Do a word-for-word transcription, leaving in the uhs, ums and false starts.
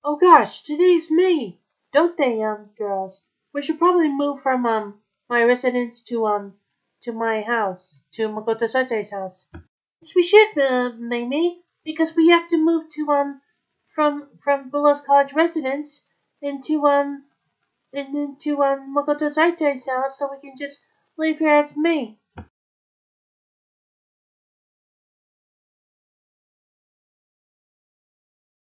Oh gosh, today's May, don't they, um, girls? We should probably move from um my residence to um to my house, to Makoto Satei's house. Yes, we should, uh, Mei-Mei, because we have to move to um from from Willow's College residence into um and into um Makoto Satei's house, so we can just live here as me.